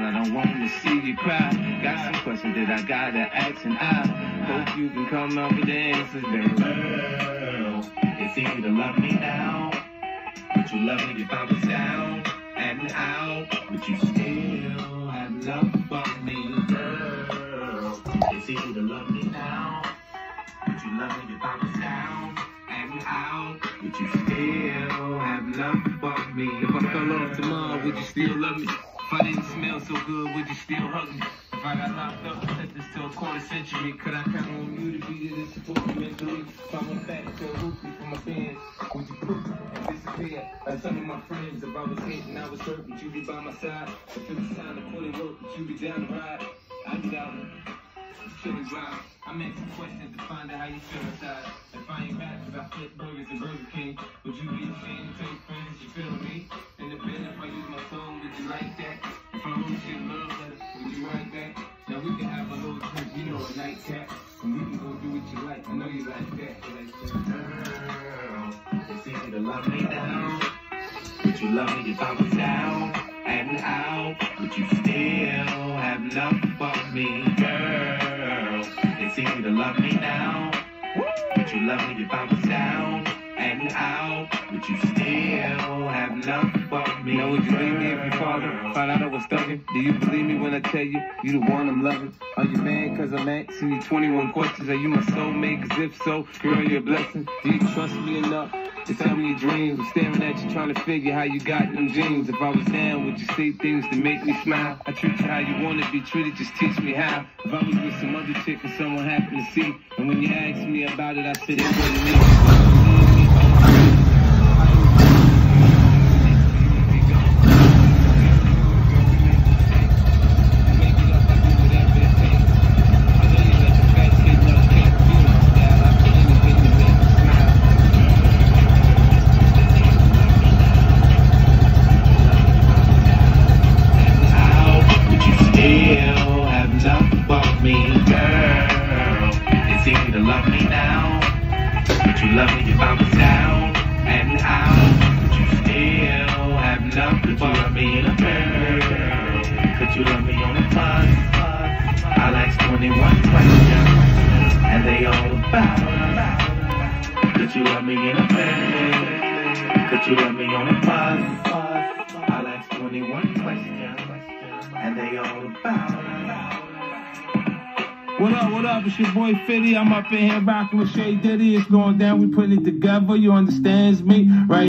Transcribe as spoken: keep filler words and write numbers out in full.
I don't want to see you cry. Got some questions that I gotta ask, and I hope you can come up with the answers, baby. Girl, it's easy to love me now. Would you love me if I was down and out? Would you still have love for me? Girl, it's easy to love me now. Would you love me if I was down and out? Would you still have love for me? If I fell off tomorrow, would you still love me? If I didn't smell so good, would you still hug me? If I got locked up and sentenced to a quarter century, could I count on you to be there to support me mentally? If I went back to a hoopty for my fans, would you poof and disappear like some of my friends? If I was hit and I was hurt, would you be by my side? If it was time to put in work, would you be down to ride? I'd be down to chill and drive. I'm asking questions to find out how you feel inside. If I ain't rap, if I flip burgers at Burger King, would you be ashamed to tell your friends you feel me? In the bed, if I use my soul, would you like that? If I wrote you a love letter, would you write that? Now we can have a little drink, you know, a nightcap, and we can go do what you like. I know you like that. Like that. Girl, it's easy to love me now. Would you love me if I was down and out? Would you still have love for me? Girl, it's easy to love me now. Would you love me if I was down and out? Would you still have love for me? Now would you leave me if your father found out I was thugging? Do you believe me when I tell you, you the one I'm loving? Are you mad cause I'm asking you twenty-one questions? Are you my soulmate? Cause if so, girl, you're a blessing. Do you trust me enough to tell me your dreams? I'm staring at you trying to figure how you got them jeans. If I was down, would you say things to make me smile? I treat you how you want to be treated, just teach me how. If I was with some other chick and someone happened to see, and when you asked me about it, I said it wasn't me. Love me now. Would you love me if I was down and out? Would you still have love for me? Girl, could you love me on a bus? I'll ask twenty-one questions, and they all about. Could you love me in a bed? Could you love me on a bus? I'll ask twenty-one questions, and they all about. What up, what up? It's your boy Fitty. I'm up in here rocking with Shay Diddy. It's going down. We putting it together. You understands me, right?